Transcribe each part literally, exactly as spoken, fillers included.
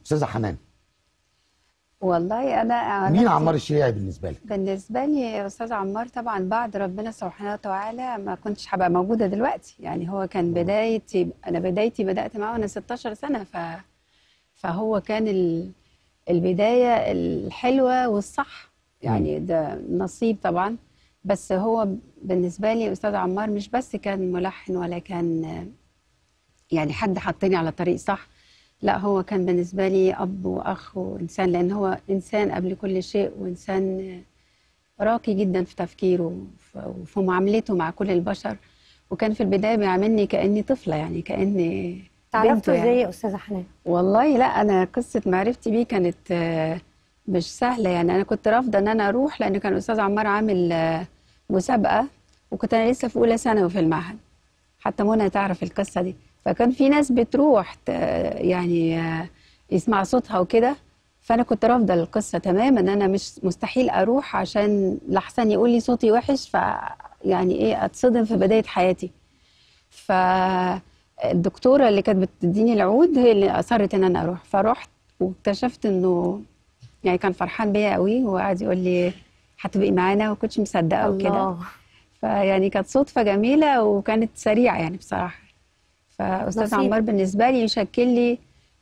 استاذه حنان، والله انا مين عمار الشريعي بالنسبه لك؟ بالنسبه لي يا استاذ عمار طبعا بعد ربنا سبحانه وتعالى ما كنتش هبقى موجوده دلوقتي. يعني هو كان بدايتي، انا بدايتي بدات معاه وانا ستاشر سنه، ف فهو كان ال... البدايه الحلوه والصح، يعني ده نصيب طبعا. بس هو بالنسبه لي استاذ عمار مش بس كان ملحن ولا كان يعني حد حطني على طريق صح، لا هو كان بالنسبة لي أب وأخ وإنسان، لأن هو إنسان قبل كل شيء، وإنسان راقي جدا في تفكيره وفي معاملته مع كل البشر. وكان في البداية بيعاملني كأني طفلة، يعني كأني تعرفتوا يعني. ازاي يا أستاذة حنان؟ والله لا، أنا قصة معرفتي بيه كانت مش سهلة. يعني أنا كنت رافضة إن أنا أروح، لأن كان الأستاذ عمار عامل مسابقة، وكنت أنا لسه في أولى ثانوي في المعهد، حتى منى تعرف القصة دي. فكان في ناس بتروح يعني يسمع صوتها وكده، فانا كنت رافضه القصه تماما، ان انا مش مستحيل اروح عشان لحسن يقول لي صوتي وحش، ف يعني ايه اتصدم في بدايه حياتي. فالدكتوره اللي كانت بتديني العود هي اللي اصرت ان انا اروح، فرحت واكتشفت انه يعني كان فرحان بيا قوي، وقعد يقول لي هتبقي معانا، وكنتش مصدقه وكده. فيعني كانت صدفه جميله وكانت سريعه يعني بصراحه. فأستاذ عمار بالنسبة لي يشكل لي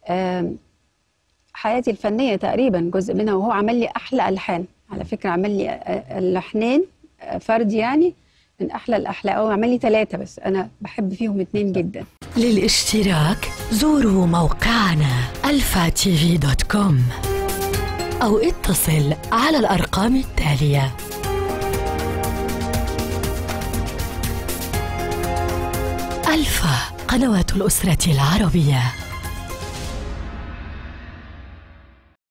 حياتي الفنية تقريبا جزء منها، وهو عمل لي أحلى ألحان على فكرة. عمل لي اللحنين فردي يعني من أحلى الأحلى، أو عمل لي ثلاثة بس أنا بحب فيهم اتنين جدا. للاشتراك زوروا موقعنا الفا تي في دوت كوم أو اتصل على الأرقام التالية. ألفا، قنوات الأسرة العربية.